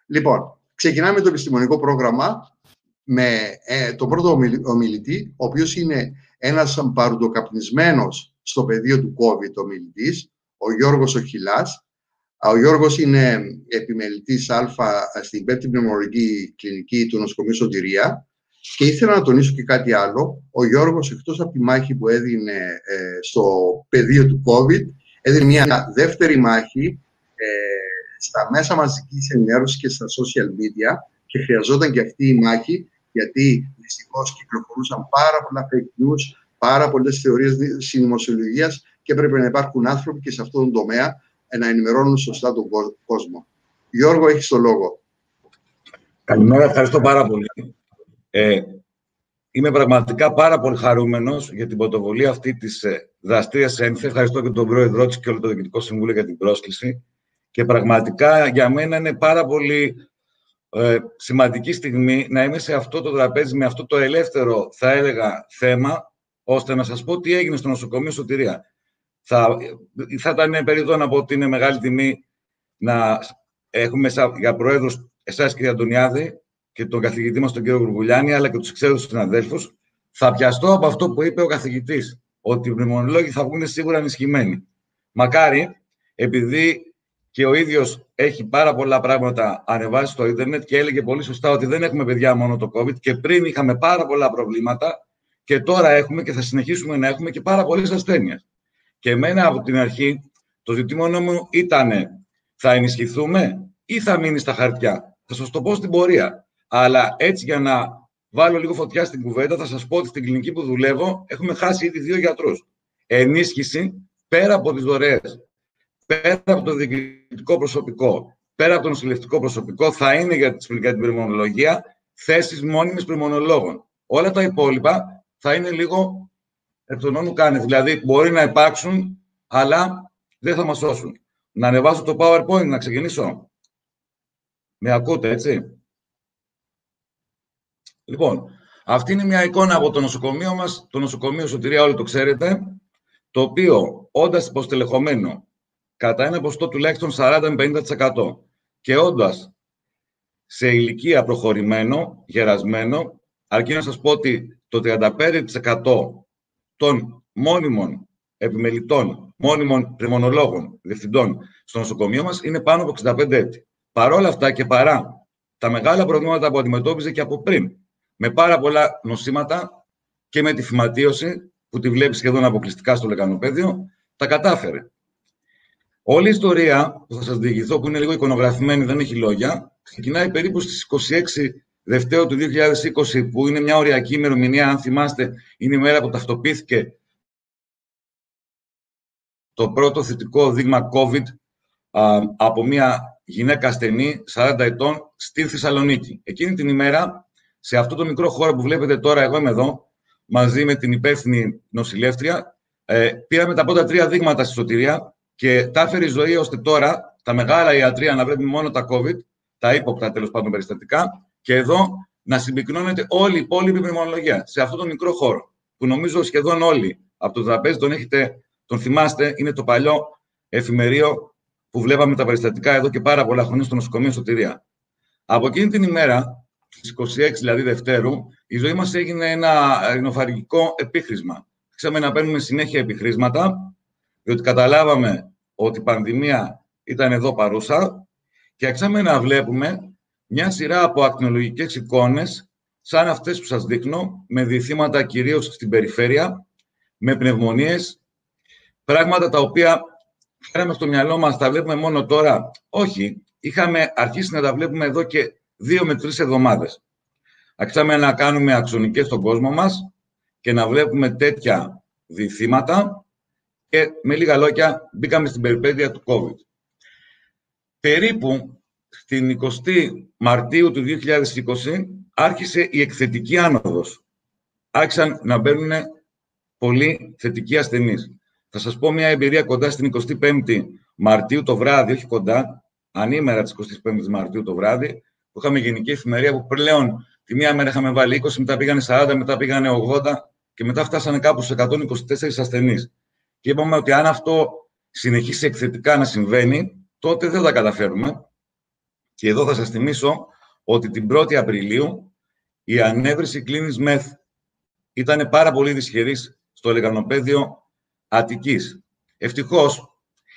Λοιπόν, ξεκινάμε το επιστημονικό πρόγραμμα με τον πρώτο ομιλητή, ο οποίος είναι ένας παρουδοκαπνισμένος στο πεδίο του COVID ομιλητής, ο Γιώργος Οχιλάς. Ο Γιώργος είναι επιμελητής Α στην 5η Πνευμονολογική Κλινική του Νοσοκομείου Σωτηρία. Και ήθελα να τονίσω και κάτι άλλο. Ο Γιώργος, εκτός από τη μάχη που έδινε στο πεδίο του COVID, έδινε μια δεύτερη μάχη στα μέσα μαζικής ενημέρωσης και στα social media, και χρειαζόταν και αυτή η μάχη, γιατί δυστυχώς κυκλοφορούσαν πάρα πολλά fake news, πάρα πολλές θεωρίες συνωμοσιολογίας, και έπρεπε να υπάρχουν άνθρωποι και σε αυτόν τον τομέα να ενημερώνουν σωστά τον κόσμο. Γιώργο, έχεις το λόγο. Καλημέρα, ευχαριστώ πάρα πολύ. Είμαι πραγματικά πάρα πολύ χαρούμενος για την πρωτοβουλία αυτή της δραστήριας ΕΝΦΕ. Ευχαριστώ και τον πρόεδρό της και όλο το Διοικητικό Συμβούλιο για την πρόσκληση. Και πραγματικά για μένα είναι πάρα πολύ σημαντική στιγμή να είμαι σε αυτό το τραπέζι με αυτό το ελεύθερο, θα έλεγα, θέμα, ώστε να σας πω τι έγινε στο νοσοκομείο Σωτηρία. Θα ήταν περίπτωση να πω ότι είναι μεγάλη τιμή να έχουμε για πρόεδρους εσάς, κύριε Αντωνιάδη, και τον καθηγητή μας, τον κύριο Γουργουλιάνη, αλλά και τους εξαίρετους συναδέλφους. Θα πιαστώ από αυτό που είπε ο καθηγητής, ότι οι πνευμονολόγοι θα βγουν σίγουρα ενισχυμένοι. Μακάρι, επειδή και ο ίδιος έχει πάρα πολλά πράγματα ανεβάσει στο ίντερνετ και έλεγε πολύ σωστά ότι δεν έχουμε, παιδιά, μόνο το COVID, και πριν είχαμε πάρα πολλά προβλήματα και τώρα έχουμε και θα συνεχίσουμε να έχουμε και πάρα πολλές ασθένειες. Και εμένα από την αρχή το ζητούμενο μου ήταν, θα ενισχυθούμε ή θα μείνει στα χαρτιά. Θα σας το πω στην πορεία. Αλλά έτσι, για να βάλω λίγο φωτιά στην κουβέντα, θα σας πω ότι στην κλινική που δουλεύω έχουμε χάσει ήδη 2 γιατρούς. Ενίσχυση πέρα από τις δωρεές, πέρα από το διοικητικό προσωπικό, πέρα από το νοσηλευτικό προσωπικό, θα είναι για την πνευμονολογία θέσεις μόνιμης πνευμονολόγων. Όλα τα υπόλοιπα θα είναι λίγο εκ των όνου κάνευ. Δηλαδή, μπορεί να υπάρξουν, αλλά δεν θα μας σώσουν. Να ανεβάσω το PowerPoint, να ξεκινήσω. Με ακούτε, έτσι? Λοιπόν, αυτή είναι μια εικόνα από το νοσοκομείο μας, το νοσοκομείο Σωτηρία, όλοι το ξέρετε, το οποίο, όντας υποστελεχωμένο κατά ένα ποσοστό τουλάχιστον 40 με 50% και όντας σε ηλικία προχωρημένο, γερασμένο, αρκεί να σας πω ότι το 35% των μόνιμων επιμελητών, μόνιμων πνευμονολόγων, διευθυντών στο νοσοκομείο μας είναι πάνω από 65 έτη. Παρόλα αυτά και παρά τα μεγάλα προβλήματα που αντιμετώπιζε και από πριν, με πάρα πολλά νοσήματα και με τη φυματίωση, που τη βλέπει σχεδόν αποκλειστικά στο λεκανοπαίδιο, τα κατάφερε. Όλη η ιστορία που θα σας διηγηθώ, που είναι λίγο εικονογραφημένη, δεν έχει λόγια, ξεκινάει περίπου στις 26 Δευτέρου του 2020, που είναι μια οριακή ημερομηνία, αν θυμάστε, είναι η μέρα που ταυτοποιήθηκε το πρώτο θετικό δείγμα COVID από μια γυναίκα ασθενή 40 ετών στη Θεσσαλονίκη. Εκείνη την ημέρα, σε αυτό το μικρό χώρο που βλέπετε τώρα, εγώ είμαι εδώ, μαζί με την υπεύθυνη νοσηλεύτρια, πήραμε τα πρώτα 3 δείγματα στη Σωτηρία και τα έφερε η ζωή ώστε τώρα τα μεγάλα ιατρεία να βλέπουν μόνο τα COVID, τα ύποπτα τέλος πάντων περιστατικά, και εδώ να συμπυκνώνεται όλη η υπόλοιπη πνευμονολογία σε αυτό το μικρό χώρο, που νομίζω σχεδόν όλοι από το τραπέζι τον θυμάστε, είναι το παλιό εφημερίο που βλέπαμε τα περιστατικά εδώ και πάρα πολλά χρόνια στο νοσοκομείο Σωτηρία. Από εκείνη την ημέρα, στις 26 δηλαδή Δευτέρου, η ζωή μας έγινε ένα ρινοφαρυγγικό επίχρησμα. Ξέραμε να παίρνουμε συνέχεια επιχρήσματα, διότι καταλάβαμε ότι η πανδημία ήταν εδώ παρούσα, και άρχισαμε να βλέπουμε μια σειρά από ακτινολογικές εικόνες, σαν αυτές που σας δείχνω, με διηθήματα κυρίως στην περιφέρεια, με πνευμονίες, πράγματα τα οποία φέραμε στο μυαλό μας, τα βλέπουμε μόνο τώρα. Όχι, είχαμε αρχίσει να τα βλέπουμε εδώ και 2 με 3 εβδομάδες. Άρχισαμε να κάνουμε αξονικές στον κόσμο μας και να βλέπουμε τέτοια διηθήματα, και με λίγα λόγια μπήκαμε στην περιπέτεια του COVID. Περίπου στην 20η Μαρτίου του 2020 άρχισε η εκθετική άνοδος. Άρχισαν να μπαίνουν πολλοί θετικοί ασθενείς. Θα σας πω μια εμπειρία κοντά στην 25η Μαρτίου το βράδυ, όχι κοντά, ανήμερα της 25ης Μαρτίου το βράδυ, που είχαμε γενική εφημερία, που πλέον τη μία μέρα είχαμε βάλει 20, μετά πήγανε 40, μετά πήγανε 80 και μετά φτάσανε κάπου σε 124 ασθενείς. Και είπαμε ότι αν αυτό συνεχίσει εκθετικά να συμβαίνει, τότε δεν θα τα καταφέρουμε. Και εδώ θα σας θυμίσω ότι την 1η Απριλίου η ανέβρεση κλίνης ΜΕΘ ήταν πάρα πολύ δυσχερής στο λεκανοπέδιο Αττικής. Ευτυχώς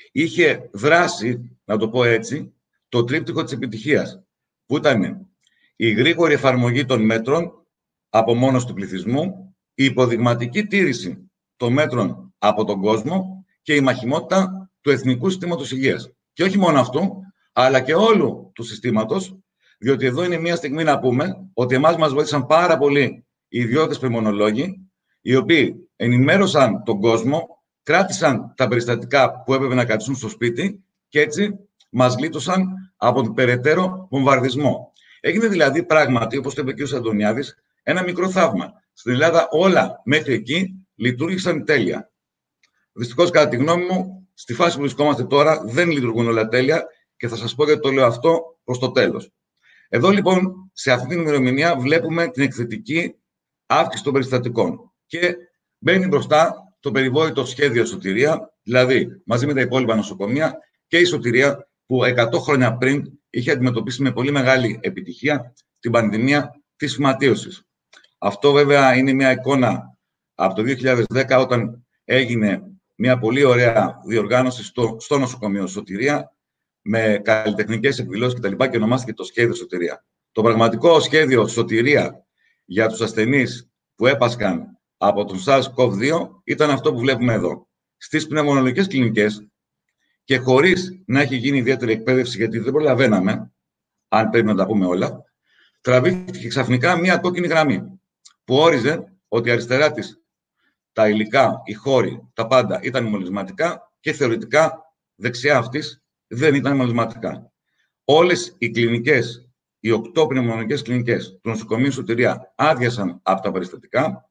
είχε δράσει, να το πω έτσι, το τρίπτυχο της επιτυχίας, που ήταν η γρήγορη εφαρμογή των μέτρων από μόνος του πληθυσμού, η υποδειγματική τήρηση των μέτρων από τον κόσμο και η μαχημότητα του Εθνικού Συστήματος Υγείας. Και όχι μόνο αυτού, αλλά και όλου του συστήματος, διότι εδώ είναι μια στιγμή να πούμε ότι εμάς μας βοήθησαν πάρα πολύ οι ιδιώτες πνευμονολόγοι, οι οποίοι ενημέρωσαν τον κόσμο, κράτησαν τα περιστατικά που έπρεπε να κρατήσουν στο σπίτι και έτσι μας γλίτωσαν από τον περαιτέρω βομβαρδισμό. Έγινε δηλαδή πράγματι, όπως το είπε ο κ. Αντωνιάδης, ένα μικρό θαύμα. Στην Ελλάδα όλα μέχρι εκεί λειτουργήσαν τέλεια. Δυστυχώς, κατά τη γνώμη μου, στη φάση που βρισκόμαστε τώρα δεν λειτουργούν όλα τέλεια και θα σας πω γιατί το λέω αυτό προς το τέλος. Εδώ λοιπόν, σε αυτή την ημερομηνία, βλέπουμε την εκθετική αύξηση των περιστατικών. Και μπαίνει μπροστά το περιβόητο σχέδιο Σωτηρία, δηλαδή μαζί με τα υπόλοιπα νοσοκομεία και η Σωτηρία που 100 χρόνια πριν είχε αντιμετωπίσει με πολύ μεγάλη επιτυχία την πανδημία της φυματίωσης. Αυτό βέβαια είναι μια εικόνα από το 2010 όταν έγινε μια πολύ ωραία διοργάνωση στο νοσοκομείο Σωτηρία με καλλιτεχνικές εκδηλώσεις κτλ. Και ονομάστηκε το σχέδιο Σωτηρία. Το πραγματικό σχέδιο Σωτηρία για τους ασθενείς που έπασχαν από τον SARS-CoV-2 ήταν αυτό που βλέπουμε εδώ. Στις πνευμονολογικές κλινικές και χωρίς να έχει γίνει ιδιαίτερη εκπαίδευση, γιατί δεν προλαβαίναμε, αν πρέπει να τα πούμε όλα, τραβήχθηκε ξαφνικά μια κόκκινη γραμμή που όριζε ότι αριστερά της τα υλικά, οι χώροι, τα πάντα ήταν μολυσματικά και θεωρητικά δεξιά αυτής δεν ήταν μολυσματικά. Όλες οι κλινικές, οι 8 πνευμονολογικές κλινικές του νοσοκομείου Σωτηρία άδειασαν από τα περιστατικά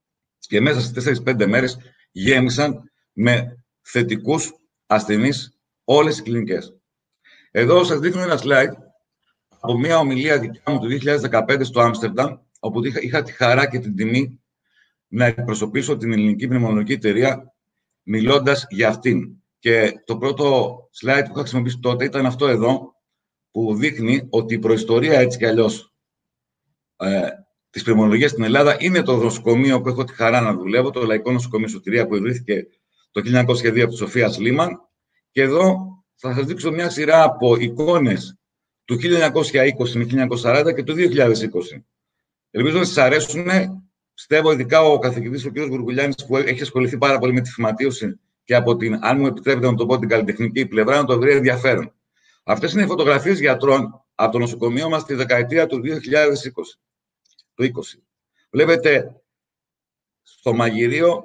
και μέσα στις 4-5 μέρες γέμισαν με θετικούς ασθενείς όλες οι κλινικές. Εδώ σας δείχνω ένα slide από μια ομιλία δικιά μου του 2015 στο Άμστερνταμ, όπου είχα τη χαρά και την τιμή να εκπροσωπήσω την Ελληνική Πνευμονολογική Εταιρεία μιλώντας για αυτήν. Και το πρώτο slide που είχα χρησιμοποιήσει τότε ήταν αυτό εδώ, που δείχνει ότι η προϊστορία έτσι κι αλλιώς της πνευμονολογίας στην Ελλάδα είναι το νοσοκομείο που έχω τη χαρά να δουλεύω, το Λαϊκό Νοσοκομείο Σωτηρία που ιδρύθηκε το 1902 από τη Σοφία Σλίμαν. Και εδώ θα σας δείξω μια σειρά από εικόνες του 1920 με 1940 και του 2020. Ελπίζω να σας αρέσουν. Πιστεύω ειδικά ο καθηγητής ο κ. Γουργουλιάνης που έχει ασχοληθεί πάρα πολύ με τη φυματίωση και από την, αν μου επιτρέπετε να το πω, την καλλιτεχνική πλευρά, να το βρει ενδιαφέρον. Αυτές είναι οι φωτογραφίες γιατρών από το νοσοκομείο μας τη δεκαετία του 2020. Το 20. Βλέπετε στο μαγειρίο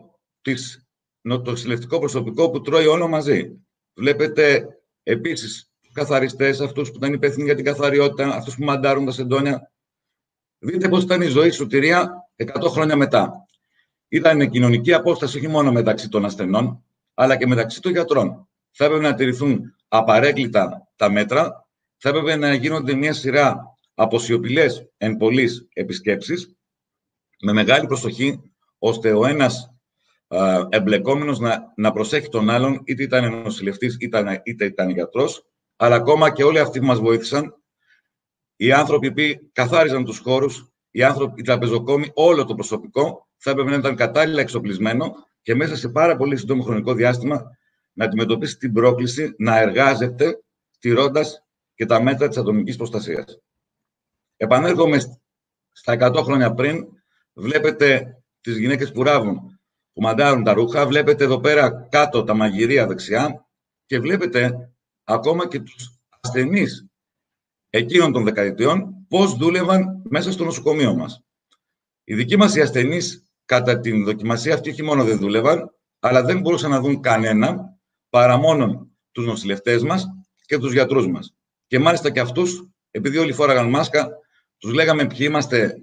το νοσηλευτικό προσωπικό που τρώει όλο μαζί. Βλέπετε επίσης τους καθαριστές, αυτούς που ήταν υπεύθυνοι για την καθαριότητα, αυτούς που μαντάρουν τα σεντόνια. Δείτε πώς ήταν η ζωή στη Σωτηρία 100 χρόνια μετά. Ήταν κοινωνική απόσταση όχι μόνο μεταξύ των ασθενών, αλλά και μεταξύ των γιατρών. Θα έπρεπε να τηρηθούν απαρέγκλητα τα μέτρα, θα έπρεπε να γίνονται μια σειρά από σιωπηλές εν πολλής επισκέψεις, με μεγάλη προσοχή, ώστε ο ένας εμπλεκόμενος να προσέχει τον άλλον, είτε ήταν νοσηλευτής, είτε ήταν γιατρός, αλλά ακόμα και όλοι αυτοί που μας βοήθησαν, οι άνθρωποι που καθάριζαν τους χώρους, οι τραπεζοκόμοι, όλο το προσωπικό, θα έπρεπε να ήταν κατάλληλα εξοπλισμένο και μέσα σε πάρα πολύ σύντομο χρονικό διάστημα να αντιμετωπίσει την πρόκληση να εργάζεται τηρώντας και τα μέτρα της ατομικής προστασίας. Επανέρχομαι στα 100 χρόνια πριν. Βλέπετε τις γυναίκες που ράβουν, που μαντάρουν τα ρούχα. Βλέπετε εδώ πέρα κάτω τα μαγειρία δεξιά και βλέπετε ακόμα και τους ασθενείς εκείνων των δεκαετιών πώς δούλευαν μέσα στο νοσοκομείο μας. Οι δικοί μας οι ασθενείς κατά την δοκιμασία αυτή όχι μόνο δεν δούλευαν, αλλά δεν μπορούσαν να δουν κανένα παρά μόνο τους νοσηλευτές μας και τους γιατρούς μας. Και μάλιστα και αυτούς, επειδή όλοι φόραγαν μάσκα, τους λέγαμε ποιοι είμαστε,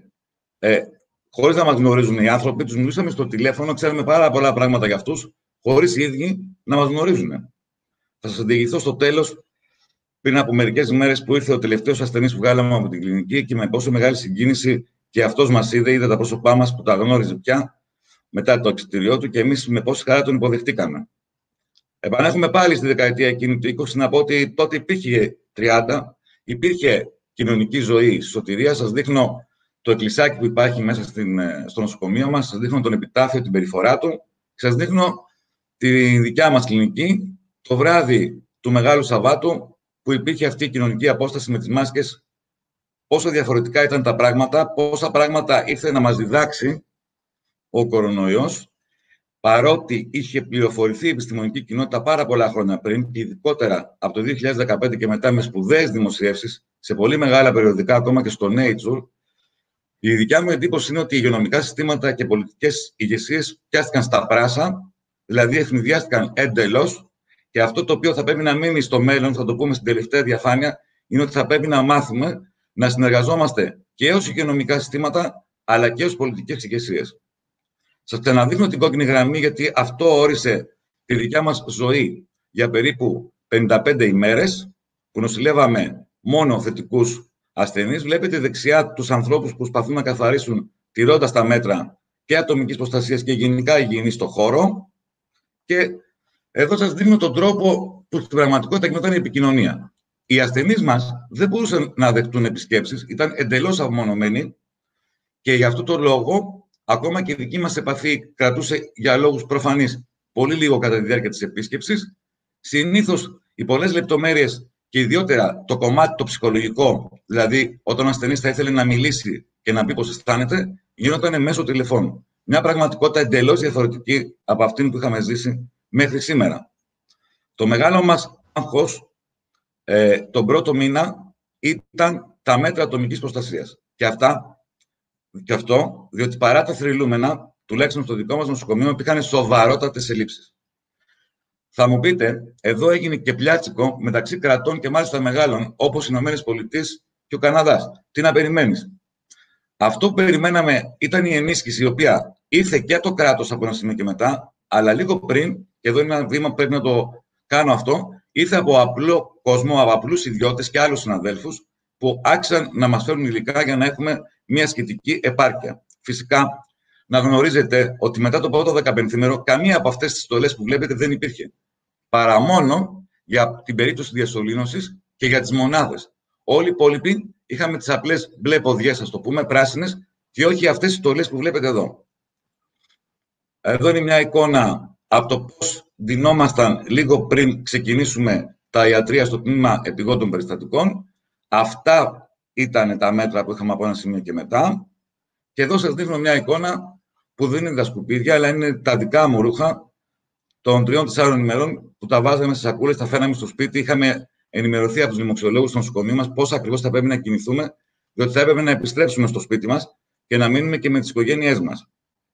χωρίς να μας γνωρίζουν οι άνθρωποι, τους μιλούσαμε στο τηλέφωνο, ξέραμε πάρα πολλά πράγματα για αυτούς, χωρίς οι ίδιοι να μας γνωρίζουν. Θα σας διηγηθώ στο τέλος, πριν από μερικές ημέρες που ήρθε ο τελευταίος ασθενής που βγάλαμε από την κλινική και με πόσο μεγάλη συγκίνηση και αυτός μας είδε τα πρόσωπά μας που τα γνώριζε πια μετά το εξιτήριό του και εμείς με πόση χαρά τον υποδεχτήκαμε. Επανέρχομαι πάλι στη δεκαετία εκείνη του 20 να πω ότι τότε υπήρχε 30, υπήρχε κοινωνική ζωή στη Σωτηρία. Σας δείχνω το εκκλησάκι που υπάρχει μέσα στο νοσοκομείο μας, σας δείχνω τον επιτάφιο, την περιφορά του, σας δείχνω τη δικιά μας κλινική, το βράδυ του Μεγάλου Σαββάτου, που υπήρχε αυτή η κοινωνική απόσταση με τις μάσκες, πόσο διαφορετικά ήταν τα πράγματα, πόσα πράγματα ήρθε να μας διδάξει ο κορονοϊός, παρότι είχε πληροφορηθεί η επιστημονική κοινότητα πάρα πολλά χρόνια πριν, και ειδικότερα από το 2015 και μετά με σπουδαίες δημοσιεύσεις, σε πολύ μεγάλα περιοδικά, ακόμα και στο Nature. Η δικιά μου εντύπωση είναι ότι οι υγειονομικά συστήματα και πολιτικές ηγεσίες πιάστηκαν στα πράσα, δηλαδή ευνηδιάστηκαν εντελώς, και αυτό το οποίο θα πρέπει να μείνει στο μέλλον, θα το πούμε στην τελευταία διαφάνεια, είναι ότι θα πρέπει να μάθουμε να συνεργαζόμαστε και ως υγειονομικά συστήματα, αλλά και ως πολιτικές ηγεσίες. Σας ξαναδείχνω την κόκκινη γραμμή, γιατί αυτό όρισε τη δικιά μας ζωή για περίπου 55 ημέρες, που νοσηλεύαμε μόνο θετικούς ασθενείς. Βλέπετε δεξιά τους ανθρώπους που προσπαθούν να καθαρίσουν, τηρώντας τα μέτρα και ατομικής προστασίας και γενικά υγιεινή στο χώρο. Και εδώ σας δείχνω τον τρόπο που στην πραγματικότητα γινόταν η επικοινωνία. Οι ασθενείς μας δεν μπορούσαν να δεχτούν επισκέψεις, ήταν εντελώς απομονωμένοι, και γι' αυτό το λόγο ακόμα και η δική μας επαφή κρατούσε για λόγους προφανείς πολύ λίγο κατά τη διάρκεια της επίσκεψης. Συνήθως οι πολλές λεπτομέρειες και ιδιότερα το κομμάτι το ψυχολογικό, δηλαδή όταν ο ασθενής θα ήθελε να μιλήσει και να πει πώς αισθάνεται, γινόταν μέσω τηλεφώνου. Μια πραγματικότητα εντελώς διαφορετική από αυτήν που είχαμε ζήσει μέχρι σήμερα. Το μεγάλο μας άγχος τον πρώτο μήνα ήταν τα μέτρα ατομικής προστασίας. Και αυτό, διότι παρά τα θρυλούμενα, τουλάχιστον στο δικό μας νοσοκομείο, υπήρχαν σοβαρότατες ελλείψεις. Θα μου πείτε, εδώ έγινε και πλιάτσικο μεταξύ κρατών και μάλιστα μεγάλων, όπως οι ΗΠΑ και ο Καναδάς. Τι να περιμένεις? Αυτό που περιμέναμε ήταν η ενίσχυση, η οποία ήρθε και το κράτος από ένα σημείο και μετά, αλλά λίγο πριν, και εδώ είναι ένα βήμα που πρέπει να το κάνω αυτό, ήρθε από απλό κόσμο, από απλούς ιδιώτες και άλλους συναδέλφους, που άξαν να μας φέρουν υλικά για να έχουμε μια σχετική επάρκεια. Φυσικά, να γνωρίζετε ότι μετά το πρώτο 15μέρο, καμία από αυτές τις στολές που βλέπετε δεν υπήρχε. Παρά μόνο για την περίπτωση διασωλήνωσης και για τις μονάδες. Όλοι οι υπόλοιποι είχαμε τις απλές μπλε ποδιές, ας το πούμε, πράσινες, και όχι αυτές τις στολές που βλέπετε εδώ. Εδώ είναι μια εικόνα από το πώς ντυνόμασταν λίγο πριν ξεκινήσουμε τα ιατρεία στο τμήμα επιγόντων περιστατικών. Αυτά ήταν τα μέτρα που είχαμε από ένα σημείο και μετά. Και εδώ σας δείχνω μια εικόνα που δεν είναι τα σκουπίδια, αλλά είναι τα δικά μου ρούχα των 3-4 ημερών που τα βάζαμε σε σακούλες, τα φέραμε στο σπίτι. Είχαμε ενημερωθεί από τους λοιμοξιολόγους του νοσοκομείου μας πώς ακριβώς θα πρέπει να κινηθούμε, διότι θα έπρεπε να επιστρέψουμε στο σπίτι μας και να μείνουμε και με τις οικογένειές μας.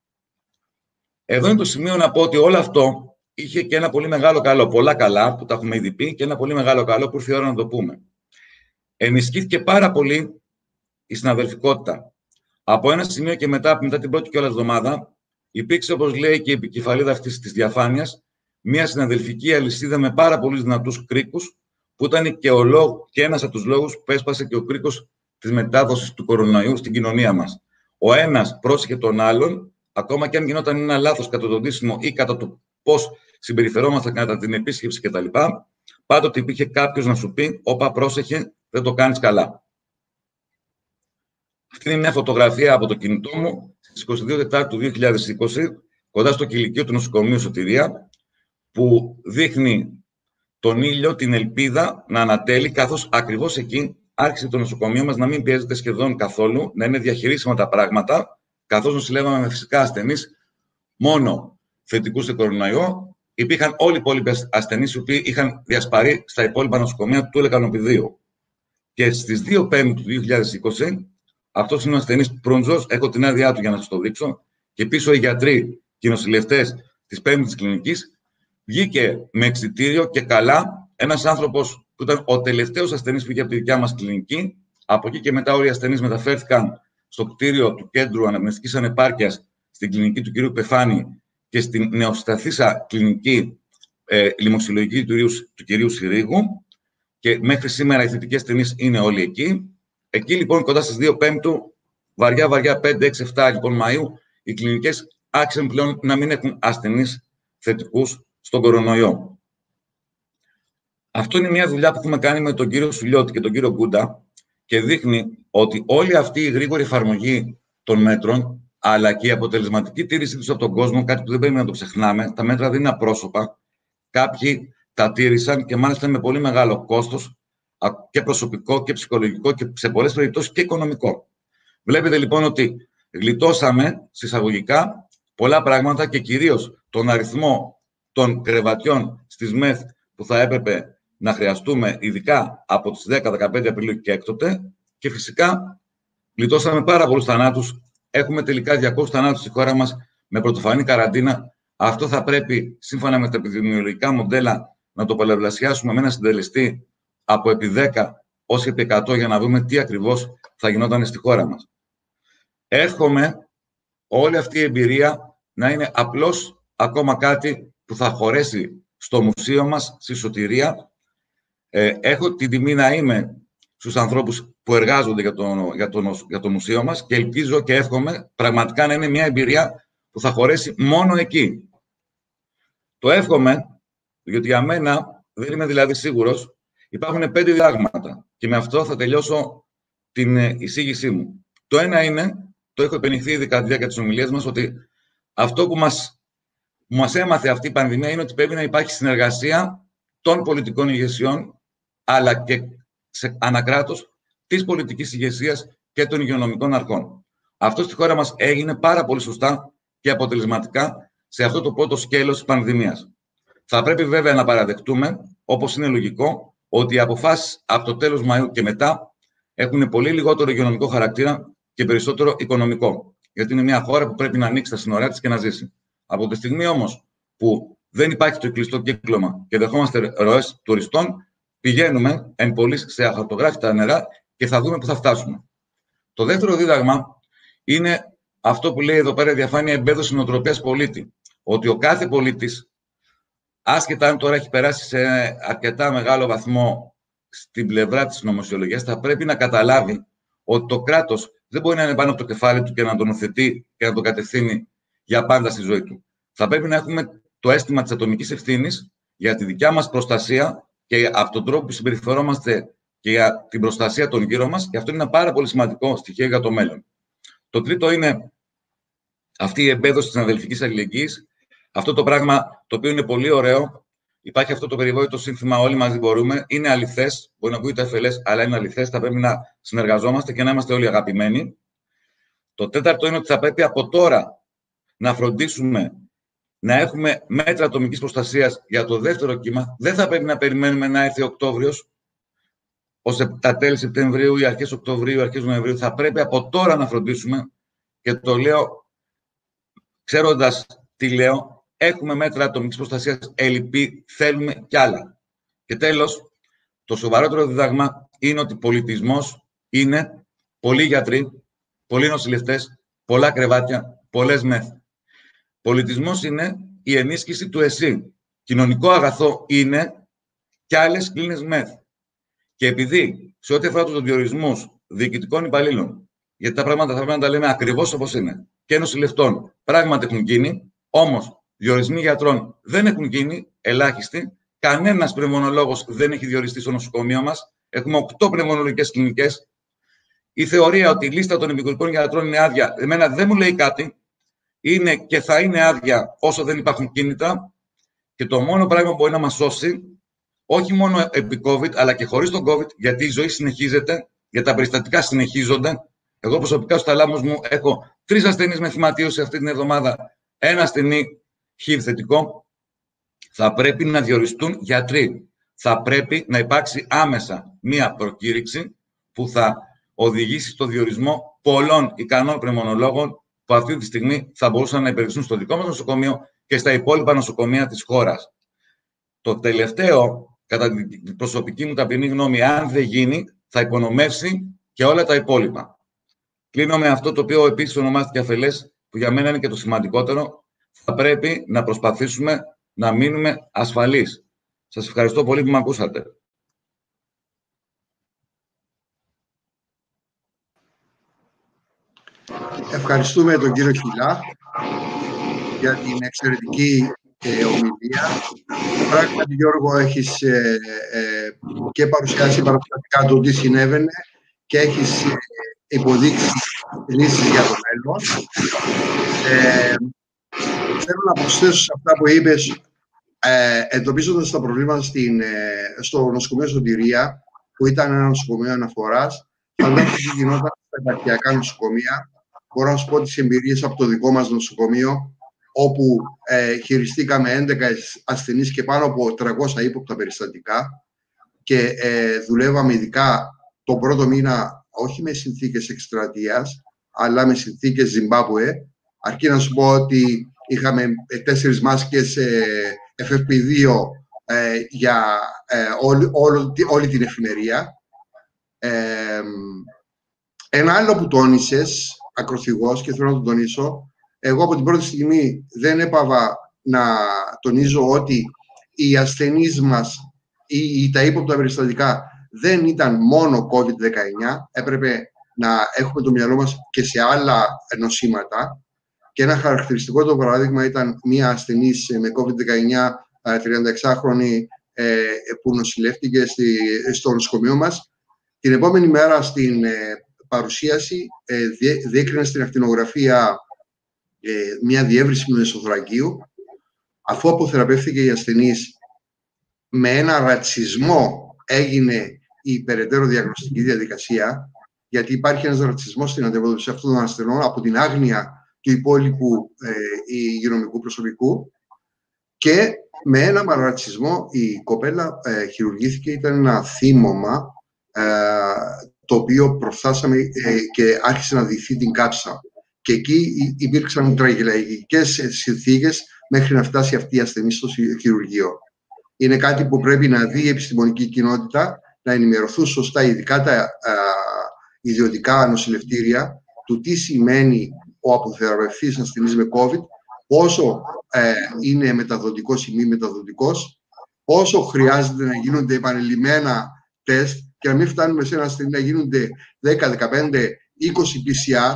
Εδώ είναι το σημείο να πω ότι όλο αυτό είχε και ένα πολύ μεγάλο καλό. Πολλά καλά που τα έχουμε ήδη πει, και ένα πολύ μεγάλο καλό που ήρθε η ώρα να το πούμε. Ενισχύθηκε πάρα πολύ η συναδελφικότητα. Από ένα σημείο και μετά την πρώτη κιόλας εβδομάδα, υπήρξε, όπως λέει και η επικεφαλίδα αυτής της διαφάνειας, μια συναδελφική αλυσίδα με πάρα πολλούς δυνατούς κρίκους, που ήταν και ένας από τους λόγους που έσπασε και ο κρίκος της μετάδοσης του κορονοϊού στην κοινωνία μας. Ο ένας πρόσεχε τον άλλον, ακόμα και αν γινόταν ένα λάθος κατά το ντύσιμο ή κατά το πώς συμπεριφερόμασταν κατά την επίσκεψη κτλ. Πάντοτε υπήρχε κάποιος να σου πει: όπα, πρόσεχε, δεν το κάνεις καλά. Αυτή είναι μια φωτογραφία από το κινητό μου στις 22 Τετάρτου 2020, κοντά στο κηλικείο του νοσοκομείου Σωτηρία, που δείχνει τον ήλιο, την ελπίδα να ανατέλει, καθώς ακριβώς εκεί άρχισε το νοσοκομείο μας να μην πιέζεται σχεδόν καθόλου, να είναι διαχειρίσιμα τα πράγματα, καθώς νοσηλεύαμε με φυσικά ασθενείς, μόνο θετικούς σε κορονοϊό. Υπήρχαν όλοι οι υπόλοιποι ασθενείς, οι οποίοι είχαν διασπαρεί στα υπόλοιπα νοσοκομεία του Λεκανοπηδίου. Και στις 2 Πέμπτου 2020, αυτός είναι ο ασθενής Προύντζος, έχω την άδειά του για να σας το δείξω, και πίσω οι γιατροί και οι νοσηλευτές της Πέμπτης Κλινικής, βγήκε με εξιτήριο και καλά ένας άνθρωπος που ήταν ο τελευταίος ασθενής που είχε από τη δικιά μας κλινική. Από εκεί και μετά όλοι οι ασθενείς μεταφέρθηκαν στο κτίριο του Κέντρου Αναπνευστικής Ανεπάρκειας, στην κλινική του κ. Πεφάνη και στην νεοσταθήσα κλινική λοιμοξιολογική του κ. Συρίγου. Και μέχρι σήμερα οι θετικοί ασθενείς είναι όλοι εκεί. Εκεί λοιπόν, κοντά στις 2 Πέμπτου, βαριά 5-6-7 λοιπόν Μαΐου, οι κλινικές άρχισαν πλέον να μην έχουν ασθενείς θετικούς στον κορονοϊό. Αυτό είναι μια δουλειά που έχουμε κάνει με τον κύριο Σουλιώτη και τον κύριο Γκούντα και δείχνει ότι όλη αυτή η γρήγορη εφαρμογή των μέτρων, αλλά και η αποτελεσματική τήρησή τους από τον κόσμο, κάτι που δεν πρέπει να το ξεχνάμε, τα μέτρα δεν είναι απρόσωπα. Κάποιοι τα τήρησαν και μάλιστα με πολύ μεγάλο κόστος και προσωπικό και ψυχολογικό και σε πολλές περιπτώσεις και οικονομικό. Βλέπετε λοιπόν ότι γλιτώσαμε συσσαγωγικά πολλά πράγματα και κυρίως τον αριθμό των κρεβατιών στις ΜΕΘ που θα έπρεπε να χρειαστούμε, ειδικά από τις 10-15 Απριλίου και έκτοτε, και φυσικά γλιτώσαμε πάρα πολλούς θανάτους. Έχουμε τελικά 200 θανάτους στη χώρα μας με πρωτοφανή καραντίνα. Αυτό θα πρέπει, σύμφωνα με τα επιδημιολογικά μοντέλα, να το πολλαπλασιάσουμε με ένα συντελεστή από επί 10 ως επί 100 για να δούμε τι ακριβώς θα γινόταν στη χώρα μας. Εύχομαι όλη αυτή η εμπειρία να είναι απλώς ακόμα κάτι που θα χωρέσει στο μουσείο μας, στη σωτηρία. Έχω την τιμή να είμαι στους ανθρώπους που εργάζονται για το μουσείο μας και ελπίζω και εύχομαι πραγματικά να είναι μια εμπειρία που θα χωρέσει μόνο εκεί. Το εύχομαι, γιατί για μένα, δεν είμαι δηλαδή σίγουρος, υπάρχουν 5 διδάγματα και με αυτό θα τελειώσω την εισήγησή μου. Το ένα είναι, το έχω επενηχθεί ήδη κατά τη διάρκεια της ομιλίας μας, ότι αυτό που μας έμαθε αυτή η πανδημία είναι ότι πρέπει να υπάρχει συνεργασία των πολιτικών ηγεσιών, αλλά και σε ανακράτος της πολιτικής ηγεσίας και των υγειονομικών αρχών. Αυτό στη χώρα μας έγινε πάρα πολύ σωστά και αποτελεσματικά σε αυτό το πρώτο σκέλος της πανδημίας. Θα πρέπει βέβαια να παραδεχτούμε, όπως είναι λογικό, ότι οι αποφάσεις από το τέλος Μαΐου και μετά έχουν πολύ λιγότερο υγειονομικό χαρακτήρα και περισσότερο οικονομικό. Γιατί είναι μια χώρα που πρέπει να ανοίξει τα σύνορά της και να ζήσει. Από τη στιγμή όμως που δεν υπάρχει το κλειστό κύκλωμα και δεχόμαστε ροές τουριστών, πηγαίνουμε εν πωλής σε αχαρτογράφητα νερά και θα δούμε που θα φτάσουμε. Το δεύτερο δίδαγμα είναι αυτό που λέει εδώ πέρα η διαφάνεια εμπέδωση νοοτροπίας πολίτη. Ότι ο κάθε πολίτης, άσχετα αν τώρα έχει περάσει σε αρκετά μεγάλο βαθμό στην πλευρά της νομοσιολογίας, θα πρέπει να καταλάβει ότι το κράτος δεν μπορεί να είναι πάνω από το κεφάλι του και να τον οθετεί και να τον κατευθύνει για πάντα στη ζωή του. Θα πρέπει να έχουμε το αίσθημα της ατομικής ευθύνης για τη δικιά μας προστασία και από τον τρόπο που συμπεριφερόμαστε και για την προστασία των γύρω μας, και αυτό είναι ένα πάρα πολύ σημαντικό στοιχείο για το μέλλον. Το τρίτο είναι αυτή η εμπέδωση της αδελφικής αλληλεγγύης. Αυτό το πράγμα το οποίο είναι πολύ ωραίο. Υπάρχει αυτό το περιβόητο σύνθημα όλοι μαζί μπορούμε. Είναι αληθές, μπορεί να ακούγεται αφελές, αλλά είναι αληθές. Θα πρέπει να συνεργαζόμαστε και να είμαστε όλοι αγαπημένοι. Το τέταρτο είναι ότι θα πρέπει από τώρα να φροντίσουμε να έχουμε μέτρα ατομικής προστασίας για το δεύτερο κύμα. Δεν θα πρέπει να περιμένουμε να έρθει Οκτώβριος, ώστε τα τέλη Σεπτεμβρίου ή αρχές Οκτωβρίου, αρχές Νοεμβρίου. Θα πρέπει από τώρα να φροντίσουμε, και το λέω ξέροντας τι λέω. Έχουμε μέτρα ατομικής προστασίας, ελλειπή, θέλουμε κι άλλα. Και τέλος, το σοβαρότερο δίδαγμα είναι ότι πολιτισμός είναι πολλοί γιατροί, πολλοί νοσηλευτές, πολλά κρεβάτια, πολλές ΜΕΘ. Πολιτισμός είναι η ενίσχυση του ΕΣΥ. Κοινωνικό αγαθό είναι κι άλλες κλίνες ΜΕΘ. Και επειδή σε ό,τι αφορά τους διορισμούς διοικητικών υπαλλήλων, γιατί τα πράγματα θα πρέπει να τα λέμε ακριβώς όπως είναι, και νοσηλευτών πράγματι έχουν γίνει, όμως διορισμοί γιατρών δεν έχουν γίνει, ελάχιστοι. Κανένας πνευμονολόγος δεν έχει διοριστεί στο νοσοκομείο μας. Έχουμε 8 πνευμονολογικές κλινικές. Η θεωρία ότι η λίστα των επικουρικών γιατρών είναι άδεια, εμένα δεν μου λέει κάτι. Είναι και θα είναι άδεια όσο δεν υπάρχουν κίνητρα. Και το μόνο πράγμα που μπορεί να μας σώσει, όχι μόνο επί COVID, αλλά και χωρίς τον COVID, γιατί η ζωή συνεχίζεται, γιατί τα περιστατικά συνεχίζονται. Εγώ προσωπικά στο ταλάμους μου έχω 3 ασθενείς με θυματίωση αυτή την εβδομάδα, ένα ασθενή HIV θετικό. Θα πρέπει να διοριστούν γιατροί. Θα πρέπει να υπάρξει άμεσα μία προκήρυξη που θα οδηγήσει στο διορισμό πολλών ικανών πνευμονολόγων που αυτή τη στιγμή θα μπορούσαν να υπηρετήσουν στο δικό μας νοσοκομείο και στα υπόλοιπα νοσοκομεία της χώρας. Το τελευταίο, κατά την προσωπική μου ταπεινή γνώμη, αν δεν γίνει, θα υπονομεύσει και όλα τα υπόλοιπα. Κλείνω με αυτό το οποίο επίσης ονομάστηκε αφελές, που για μένα είναι και το σημαντικότερο. Θα πρέπει να προσπαθήσουμε να μείνουμε ασφαλείς. Σας ευχαριστώ πολύ που με ακούσατε. Ευχαριστούμε τον κύριο Χιλά για την εξαιρετική ομιλία. Πράγματι, Γιώργο, έχεις και παρουσιάσει παραστατικά το τι συνέβαινε και έχεις υποδείξει λύσεις για το μέλλον. Θέλω να προσθέσω σε αυτά που είπες, εντοπίζοντας τα προβλήματα στο νοσοκομείο Σωτηρία, που ήταν ένα νοσοκομείο αναφοράς. Φαντάζομαι τι γινόταν στα επαρχιακά νοσοκομεία. Μπορώ να σου πω τις εμπειρίες από το δικό μας νοσοκομείο, όπου χειριστήκαμε 11 ασθενείς και πάνω από 300 ύποπτα περιστατικά και δουλεύαμε ειδικά τον πρώτο μήνα όχι με συνθήκες εκστρατείας, αλλά με συνθήκες Ζιμπάμπουε. Αρκεί να σου πω ότι είχαμε 4 μάσκες FFP2 για όλη την εφημερία. Ένα άλλο που τόνισες ακροθυγώς και θέλω να το τονίσω, εγώ από την πρώτη στιγμή δεν έπαβα να τονίζω ότι οι ασθενείς μας ή τα ύποπτα περιστατικά δεν ήταν μόνο COVID-19, έπρεπε να έχουμε το μυαλό μας και σε άλλα νοσήματα. Και ένα χαρακτηριστικό το παράδειγμα ήταν μία ασθενής με COVID-19, 36χρονη, που νοσηλεύτηκε στο νοσοκομείο μας. Την επόμενη μέρα στην παρουσίαση διέκρινε στην ακτινογραφία μία διεύρυνση του εσωθωρακίου, αφού αποθεραπεύθηκε η ασθενής. Με ένα ρατσισμό έγινε η περαιτέρω διαγνωστική διαδικασία, γιατί υπάρχει ένας ρατσισμός στην αντιμετώπιση αυτών των ασθενών από την άγνοια του υπόλοιπου υγειονομικού προσωπικού, και με ένα ρατσισμό η κοπέλα χειρουργήθηκε. Ήταν ένα θύμωμα το οποίο προφθάσαμε και άρχισε να διηθεί την κάψα. Και εκεί υπήρξαν τραγελαϊκές συνθήκες μέχρι να φτάσει αυτή η ασθενή στο χειρουργείο. Είναι κάτι που πρέπει να δει η επιστημονική κοινότητα, να ενημερωθούν σωστά, ειδικά τα ιδιωτικά νοσηλευτήρια, του τι σημαίνει ο αποθεραπευτής ασθενής με COVID, πόσο είναι μεταδοτικός ή μη μεταδοτικός, πόσο χρειάζεται να γίνονται επανειλημμένα τεστ και να μην φτάνουμε σε ένα ασθενή να γίνονται 10, 15, 20 PCR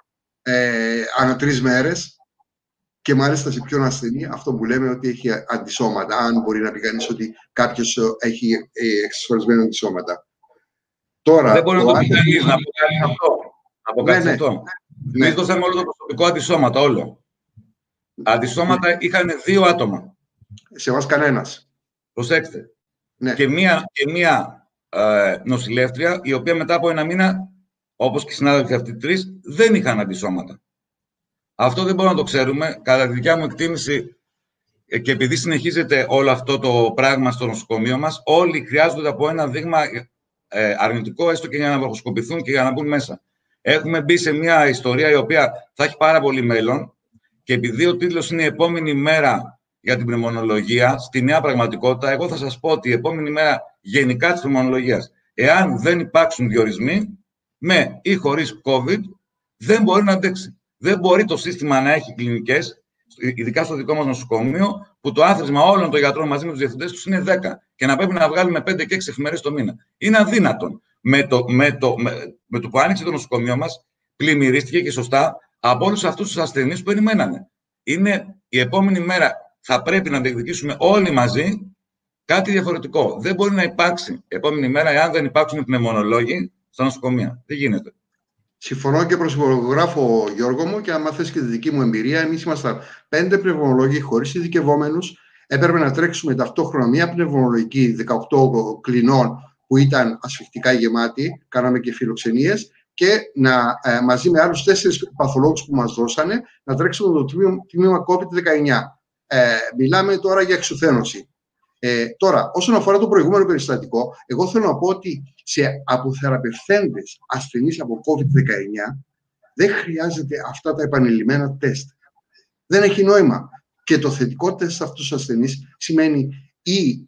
ανά 3 μέρες, και μάλιστα σε ποιον ασθενή, αυτό που λέμε ότι έχει αντισώματα, αν μπορεί να πει κανείς ότι κάποιος έχει εξασφαλισμένα αντισώματα. Τώρα, δεν μπορεί να το πει κανείς, να αποκαλύψει αυτό. Αποκαλύψει αυτό. Εμείς δώσαμε όλο το προσωπικό αντισώματα, όλο. Αντισώματα είχαν 2 άτομα. Σε εμάς κανένας. Προσέξτε. Ναι. Και μία νοσηλεύτρια, η οποία μετά από 1 μήνα, όπως και οι συνάδελφοι αυτοί 3, δεν είχαν αντισώματα. Αυτό δεν μπορούμε να το ξέρουμε. Κατά τη δικιά μου εκτίμηση, και επειδή συνεχίζεται όλο αυτό το πράγμα στο νοσοκομείο μας, όλοι χρειάζονται από ένα δείγμα αρνητικό, έστω και για να βροχοσκοπηθούν και για να μπουν μέσα. Έχουμε μπει σε μια ιστορία η οποία θα έχει πάρα πολύ μέλλον, και επειδή ο τίτλος είναι η επόμενη μέρα για την πνευμονολογία, στη νέα πραγματικότητα, εγώ θα σας πω ότι η επόμενη μέρα γενικά της πνευμονολογίας, εάν δεν υπάρξουν διορισμοί, με ή χωρίς COVID, δεν μπορεί να αντέξει. Δεν μπορεί το σύστημα να έχει κλινικές, ειδικά στο δικό μας νοσοκομείο, που το άθροισμα όλων των γιατρών μαζί με τους διευθυντές τους είναι 10 και να πρέπει να βγάλουμε 5 και 6 εφημερίδες το μήνα. Είναι αδύνατον. Με το που άνοιξε το νοσοκομείο μας, πλημμυρίστηκε και σωστά από όλους αυτούς τους ασθενείς που περιμένανε. Είναι η επόμενη μέρα, θα πρέπει να διεκδικήσουμε όλοι μαζί κάτι διαφορετικό. Δεν μπορεί να υπάρξει επόμενη μέρα εάν δεν υπάρξουν πνευμονολόγοι στα νοσοκομεία. Δεν γίνεται. Συμφωνώ και προσυπογράφω, Γιώργο μου, και άμα θες και τη δική μου εμπειρία, εμείς ήμασταν 5 πνευμονολόγοι χωρίς ειδικευόμενους. Έπρεπε να τρέξουμε ταυτόχρονα μια πνευμονολογική 18 κλινών που ήταν ασφυκτικά γεμάτη, κάναμε και φιλοξενίες, και μαζί με άλλους 4 παθολόγους που μας δώσανε να τρέξουμε το τμήμα COVID-19. Μιλάμε τώρα για εξουθένωση. Τώρα, όσον αφορά το προηγούμενο περιστατικό, εγώ θέλω να πω ότι σε αποθεραπευθέντες ασθενείς από COVID-19 δεν χρειάζεται αυτά τα επανειλημμένα τεστ. Δεν έχει νόημα. Και το θετικό τεστ σε αυτούς τους ασθενείς σημαίνει ή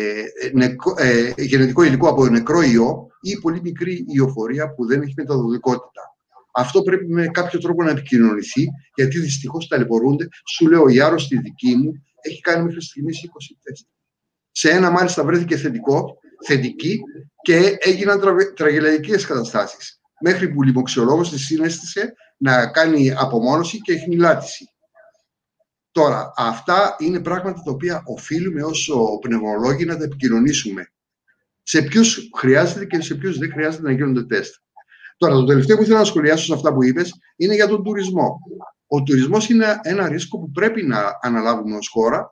γενετικό υλικό από νεκρό ιό ή πολύ μικρή ιοφορία που δεν έχει μεταδοτικότητα. Αυτό πρέπει με κάποιο τρόπο να επικοινωνηθεί, γιατί δυστυχώς ταλαιπωρούνται. Σου λέω, η άρρωστη δική μου έχει κάνει μέχρι στιγμής 20 τεστ. Σε ένα μάλιστα βρέθηκε θετική και έγιναν τραγελαϊκές καταστάσεις. Μέχρι που ο λοιμοξιολόγος της συνέστησε να κάνει απομόνωση και χνηλάτιση. Τώρα, αυτά είναι πράγματα τα οποία οφείλουμε ως πνευμονολόγοι να τα επικοινωνήσουμε. Σε ποιους χρειάζεται και σε ποιους δεν χρειάζεται να γίνονται τεστ. Τώρα, το τελευταίο που ήθελα να σχολιάσω σε αυτά που είπες είναι για τον τουρισμό. Ο τουρισμός είναι ένα ρίσκο που πρέπει να αναλάβουμε ως χώρα.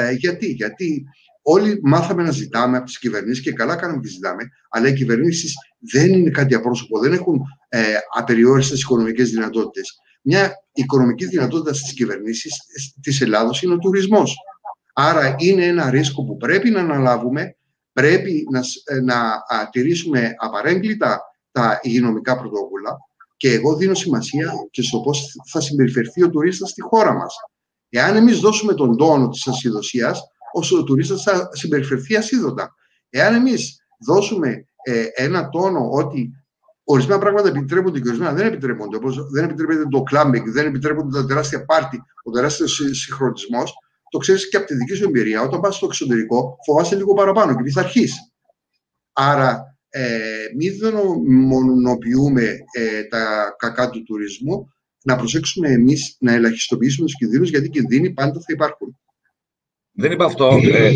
Γιατί όλοι μάθαμε να ζητάμε από τις κυβερνήσεις και καλά κάνουμε και ζητάμε, αλλά οι κυβερνήσεις δεν είναι κάτι απρόσωπο, δεν έχουν απεριόριστες οικονομικές δυνατότητες. Μια οικονομική δυνατότητα στις κυβερνήσεις της Ελλάδος είναι ο τουρισμός. Άρα είναι ένα ρίσκο που πρέπει να αναλάβουμε, πρέπει να τηρήσουμε απαρέγκλητα τα υγειονομικά πρωτόκολλα και εγώ δίνω σημασία και στο πώς θα συμπεριφερθεί ο τουρίστας στη χώρα μας. Εάν εμείς δώσουμε τον τόνο της ασυδοσίας, ο τουρίστας θα συμπεριφερθεί ασίδωτα. Εάν εμείς δώσουμε ένα τόνο ότι ορισμένα πράγματα επιτρέπονται και ορισμένα δεν επιτρέπονται, όπως δεν επιτρέπεται το κλάμπινγκ, δεν επιτρέπονται τα τεράστια πάρτι, ο τεράστιος συγχρονισμός, το ξέρεις και από τη δική σου εμπειρία. Όταν πας στο εξωτερικό, φοβάσαι λίγο παραπάνω και πειθαρχείς. Άρα, μην μονοποιούμε τα κακά του τουρισμού, να προσέξουμε εμείς να ελαχιστοποιήσουμε τους κινδύνους, γιατί οι κινδύνοι πάντα θα υπάρχουν. Δεν είπα αυτό.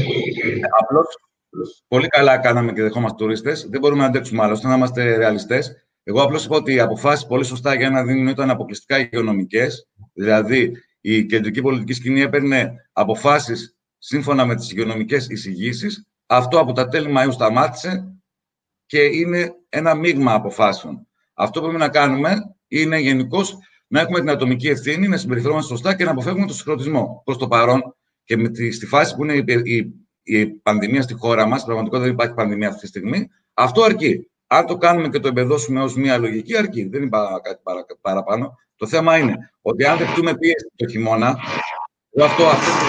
Απλώς πολύ καλά κάναμε και δεχόμαστε τουρίστες. Δεν μπορούμε να αντέξουμε άλλωστε, να είμαστε ρεαλιστές. Εγώ απλώς είπα ότι οι αποφάσεις πολύ σωστά για ένα δίμηνο ήταν αποκλειστικά υγειονομικές. Δηλαδή, η κεντρική πολιτική σκηνή έπαιρνε αποφάσεις σύμφωνα με τις υγειονομικές εισηγήσεις. Αυτό από τα τέλη Μαΐου σταμάτησε και είναι ένα μείγμα αποφάσεων. Αυτό που πρέπει να κάνουμε είναι γενικώς να έχουμε την ατομική ευθύνη, να συμπεριφερόμαστε σωστά και να αποφεύγουμε τον συγχρονισμό. Προς το παρόν και στη φάση που είναι η πανδημία στη χώρα μας, πραγματικά δεν υπάρχει πανδημία αυτή τη στιγμή, αυτό αρκεί. Αν το κάνουμε και το εμπεδώσουμε ως μια λογική, αρκεί. Δεν είπα κάτι παραπάνω. Το θέμα είναι ότι αν δεχτούμε πίεση το χειμώνα, αυτό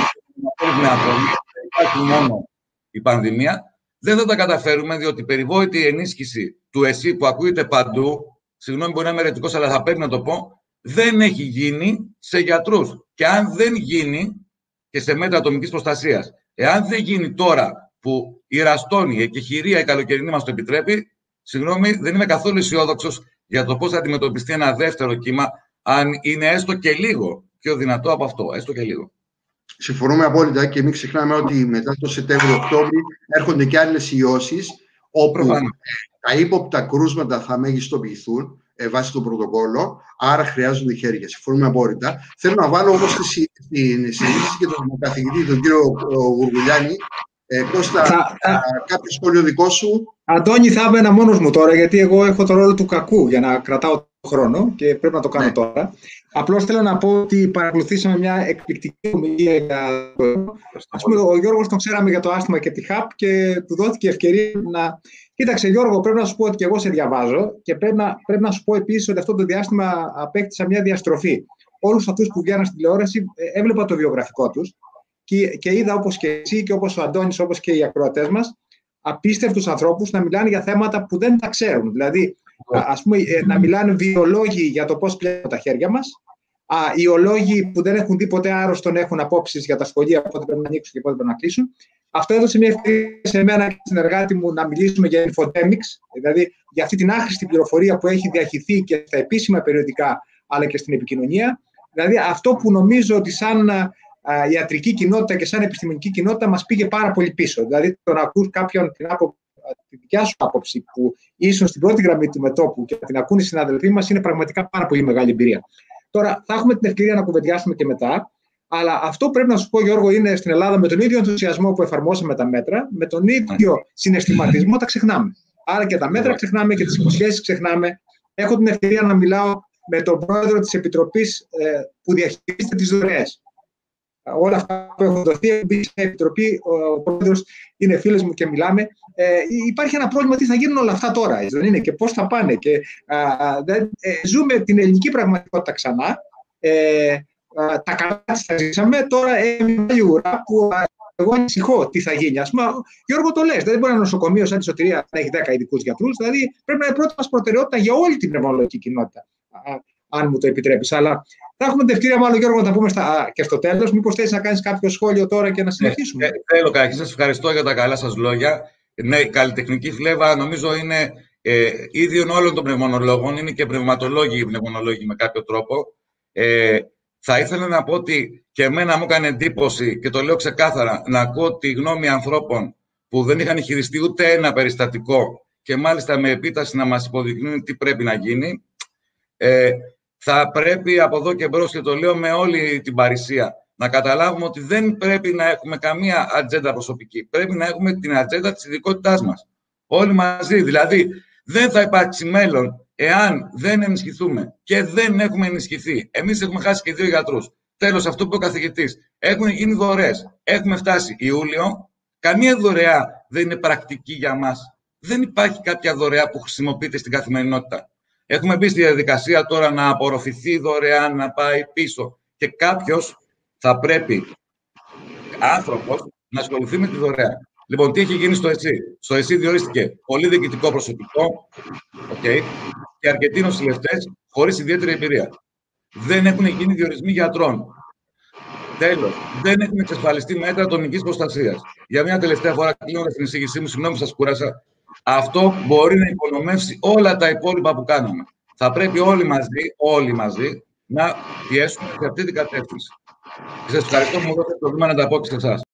με υπάρχει μόνο η πανδημία, δεν θα τα καταφέρουμε, διότι η περιβόητη ενίσχυση του ΕΣΥ που ακούγεται παντού, συγγνώμη, μπορεί να είμαι αιρετικός, αλλά θα πρέπει να το πω, δεν έχει γίνει σε γιατρούς. Και αν δεν γίνει και σε μέτρα ατομικής προστασίας, εάν δεν γίνει τώρα που η ραστόνη, η εκεχηρία, η καλοκαιρινή μας το επιτρέπει, συγγνώμη, δεν είμαι καθόλου αισιόδοξος για το πώς θα αντιμετωπιστεί ένα δεύτερο κύμα, αν είναι έστω και λίγο πιο δυνατό από αυτό, έστω και λίγο. Συμφωνούμε απόλυτα και μην ξεχνάμε ότι μετά το Σεπτέμβριο-Οκτώβριο έρχονται και άλλες ιώσεις, όπου τα ύποπτα κρούσματα θα μεγιστοποιηθούν βάσει το πρωτοκόλλο, άρα χρειάζονται χέρια. Συμφωνούμε απόλυτα. Θέλω να βάλω όμως τη συζήτηση και τον καθηγητή, τον κύριο Γουργουλιάνη. Κώστα, κάποιο σχόλιο δικό σου? Αντώνη, θα έμενα μόνος μου τώρα, γιατί εγώ έχω το ρόλο του κακού για να κρατάω το χρόνο και πρέπει να το κάνω τώρα. Απλώς θέλω να πω ότι παρακολουθήσαμε μια εκπληκτική ομιλία για το. Ας πούμε, ο Γιώργος τον ξέραμε για το άσθημα και τη ΧΑΠ και του δόθηκε ευκαιρία να. Κοίταξε, Γιώργο, πρέπει να σου πω ότι και εγώ σε διαβάζω και πρέπει να σου πω επίσης ότι αυτό το διάστημα απέκτησα μια διαστροφή. Όλους αυτούς που βγαίναν στην τηλεόραση έβλεπα το βιογραφικό τους και είδα, όπως και εσύ και όπως ο Αντώνης, όπως και οι ακροατές μας, απίστευτους ανθρώπους να μιλάνε για θέματα που δεν τα ξέρουν. Δηλαδή, ας πούμε, να μιλάνε βιολόγοι για το πώς πιάνουν τα χέρια μας, ιολόγοι που δεν έχουν δει ποτέ άρρωστον έχουν απόψεις για τα σχολεία, πότε πρέπει να ανοίξουν και πότε πρέπει να κλείσουν. Αυτό έδωσε μια ευκαιρία σε μένα και στην συνεργάτη μου να μιλήσουμε για infodemics, δηλαδή για αυτή την άχρηστη πληροφορία που έχει διαχυθεί και στα επίσημα περιοδικά, αλλά και στην επικοινωνία. Δηλαδή, αυτό που νομίζω ότι σαν ιατρική κοινότητα και σαν επιστημονική κοινότητα μας πήγε πάρα πολύ πίσω. Δηλαδή, το να ακούς κάποιον τη δικιά σου άποψη που ήσουν στην πρώτη γραμμή του μετώπου και να την ακούν οι συναδελφοί μας είναι πραγματικά πάρα πολύ μεγάλη εμπειρία. Τώρα, θα έχουμε την ευκαιρία να κουβεντιάσουμε και μετά. Αλλά αυτό πρέπει να σου πω, Γιώργο, είναι στην Ελλάδα με τον ίδιο ενθουσιασμό που εφαρμόσαμε τα μέτρα, με τον ίδιο συναισθηματισμό τα ξεχνάμε. Άρα και τα μέτρα ξεχνάμε και τις υποσχέσεις ξεχνάμε. Έχω την ευκαιρία να μιλάω με τον πρόεδρο της Επιτροπής που διαχειρίζεται τις δωρεές. Όλα αυτά που έχουν δοθεί, έχουν μπει στην Επιτροπή, ο πρόεδρος είναι φίλος μου και μιλάμε. Υπάρχει ένα πρόβλημα τι θα γίνουν όλα αυτά τώρα, δεν είναι, και πώς θα πάνε. Και, ζούμε την ελληνική πραγματικότητα ξανά. Τα καλά τα ζήσαμε, τώρα η ουρά που εγώ ανησυχώ τι θα γίνει. Ας πούμε, Γιώργο, το λες, δεν μπορεί ένα νοσοκομείο σαν τη Σωτηρία να έχει 10 ειδικούς γιατρούς, δηλαδή πρέπει να είναι πρώτη μας προτεραιότητα για όλη την πνευμονολογική κοινότητα, αν μου το επιτρέπεις. Αλλά θα έχουμε την ευκαιρία, μάλλον, Γιώργο, να τα πούμε και στο τέλος. Μήπως θέλεις να κάνεις κάποιο σχόλιο τώρα και να συνεχίσουμε? Θέλω, Κάκη, σας ευχαριστώ για τα καλά σας λόγια. Ναι, η καλλιτεχνική φλέβα νομίζω είναι ίδιον όλων των πνευμονολόγων, είναι και πνευματολόγοι οι πνευμονολόγοι με κάποιο τρόπο. Θα ήθελα να πω ότι και εμένα μου έκανε εντύπωση, και το λέω ξεκάθαρα, να ακούω τη γνώμη ανθρώπων που δεν είχαν χειριστεί ούτε ένα περιστατικό και μάλιστα με επίταση να μας υποδεικνύουν τι πρέπει να γίνει. Θα πρέπει από εδώ και μπρος, και το λέω με όλη την παρησία, να καταλάβουμε ότι δεν πρέπει να έχουμε καμία ατζέντα προσωπική. Πρέπει να έχουμε την ατζέντα της ειδικότητάς μας. Όλοι μαζί. Δηλαδή, δεν θα υπάρξει μέλλον εάν δεν ενισχυθούμε. Και δεν έχουμε ενισχυθεί. Εμείς έχουμε χάσει και 2 γιατρούς. Τέλος, αυτό που είπε ο καθηγητής. Έχουν γίνει δωρεές. Έχουμε φτάσει Ιούλιο. Καμία δωρεά δεν είναι πρακτική για μας. Δεν υπάρχει κάποια δωρεά που χρησιμοποιείται στην καθημερινότητα. Έχουμε μπει στη διαδικασία τώρα να απορροφηθεί η δωρεά, να πάει πίσω. Και κάποιος θα πρέπει, άνθρωπος, να ασχοληθεί με τη δωρεά. Λοιπόν, τι έχει γίνει στο ΕΣΥ? Στο ΕΣΥ διορίστηκε πολύ διοικητικό προσωπικό, και αρκετοί νοσηλευτές χωρίς ιδιαίτερη εμπειρία. Δεν έχουν γίνει διορισμοί γιατρών. Τέλος, δεν έχουν εξασφαλιστεί μέτρα ατομικής προστασίας. Για μια τελευταία φορά, κλείνοντας την εισήγησή μου, συγγνώμη, σας κούρασα. Αυτό μπορεί να υπονομεύσει όλα τα υπόλοιπα που κάναμε. Θα πρέπει όλοι μαζί να πιέσουμε σε αυτή την κατεύθυνση. Σας ευχαριστώ που μου δώσατε το βήμα να τα πω και σε εσάς.